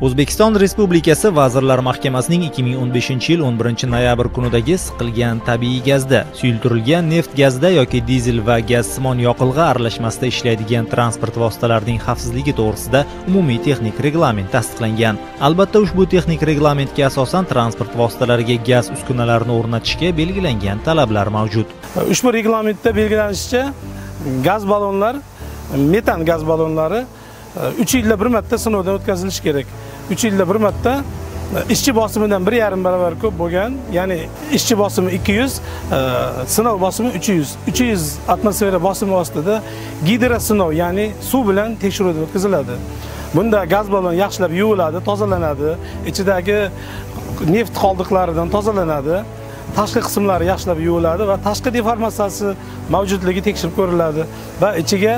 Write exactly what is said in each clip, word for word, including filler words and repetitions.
O'zbekiston Respublikasi Vazirlar Mahkamasining ikki ming o'n beshinchi yil o'n birinchi noyabr kunidagi siqilgan tabiiy gazda, suyultirilgan neft gazida yoki dizel va gazsimon yoqilg'i aralashmasida ishlaydigan transport vositalarining xavfsizligi to'g'risida umumiy texnik reglament tasdiqlangan. Albatta, ushbu texnik reglamentga asosan transport vositalariga gaz uskunalarini o'rnatishga belgilangan talablar mavjud. Ushbu reglamentda belgilanishicha, gaz ballonlar, metan gaz ballonlari uch yilda bir marta sinovdan o'tkazilishi kerak. uch yilda bir marta ishchi bosimidan bir yarim barobar ko'p bo'lgan, ya'ni ishchi bosimi ikki yuz, sinov bosimi uch yuz. uch yuz atmosfera bosimi ostida gidrosinov, ya'ni suv bilan tekshiruvdan o'tkaziladi. Bunda gaz ballon yaxshilab yuviladi, tozalanadi, ichidagi neft qoldiqlaridan tozalanadi, tashqi qismlari yaxshilab yuviladi va tashqi deformatsiyasi mavjudligi tekshirib ko'riladi va ichiga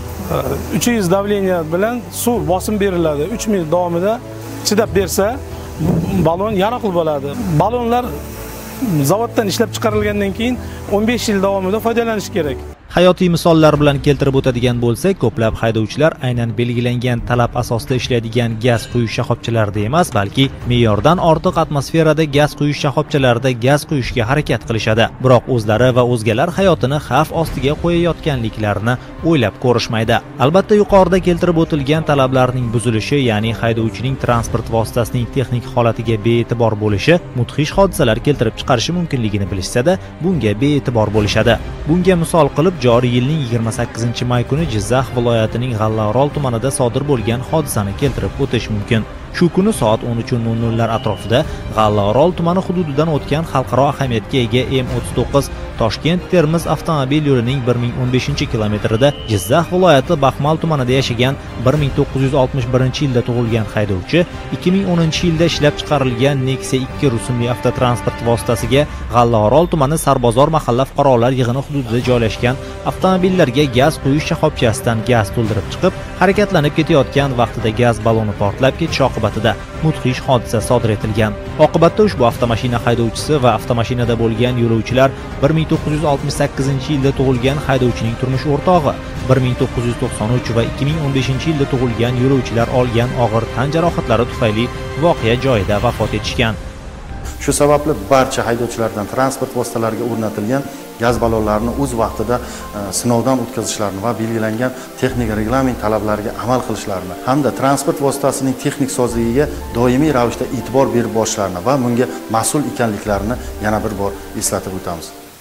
uch yuz davleniya bilan suv bosim beriladi. uch minut davomida chidab bersa, ballon yaroqli bo'ladi. Ballonlar zavoddan ishlab chiqarilgandan keyin o'n besh yil davomida foydalanish kerak. Hayotiy misollar bilan keltirib o'tadigan bo'lsak, ko'plab haydovchilar aynan belgilangan talab asosida ishlaydigan gaz quyish shoxobchalarida emas, balki me'yordan ortiq atmosferada gaz quyish shoxobchalarida gaz quyishga harakat qilishadi. Biroq o'zlari va o'zgalar hayotini xavf ostiga qo'yayotganliklarini o'ylab ko'rishmaydi. Albatta, yuqorida keltirib o'tilgan talablarning buzilishi, ya'ni haydovchining transport vositasining texnik holatiga bee'tibor bo'lishi mudhish hodisalar keltirib chiqarishi mumkinligini bilishsa-da, bunga bee'tibor bo'lishadi. Bunga misol qilib joriy yilning yigirma sakkizinchi may kuni Jizzax viloyatining G'allaorol tumanida sodir bo'lgan hodisani keltirib o'tish mumkin. Shu kuni soat o'n uch nol nol lar atrofida G'allaorol tumani hududidan o'tgan xalqaro ahamiyatga ega M o'ttiz to'qqiz Toshkent-Termiz avtomobil yo'lining bir ming o'n beshinchi kilometrida Jizzax viloyati Baxmal tumanida yashagan bir ming to'qqiz yuz oltmish birinchi yilda tug'ilgan haydovchi ikki ming o'ninchi yilda ishlab chiqarilgan Nexia ikki rusumli avtotransport vositasiga G'allaorol tumani Sarbozor mahalla fuqarolar yig'ini hududida joylashgan avtomobillarga gaz quyish shoxobchasidan gaz to'ldirib chiqib, harakatlanib ketayotgan vaqtida gaz balloni portlab ketishi oqibatida mudhish hodisa sodir etilgan. Oqibatda ushbu avtomashina haydovchisi va avtomashinada bo'lgan yo'lovchilar bir ming to'qqiz yuz oltmish sakkizinchi yilda tug'ilgan haydovchining turmush o'rtog'i, bir ming to'qqiz yuz to'qson uch va ikki ming o'n beshinchi yilda tug'ilgan yo'lovchilar olgan og'ir tan jarohatlari tufayli voqea joyida vafot etishgan. Shu sababli barcha haydovchilardan transport vositalariga o'rnatilgan gaz ballonlarini o'z vaqtida sinovdan o'tkazishlarini va belgilangan texnik reglament talablariga amal qilishlarini hamda transport vositasining texnik sozligiga doimiy ravishda e'tibor berib borishlarini va bunga mas'ul ekanliklarini yana bir bor eslatib o'tamiz.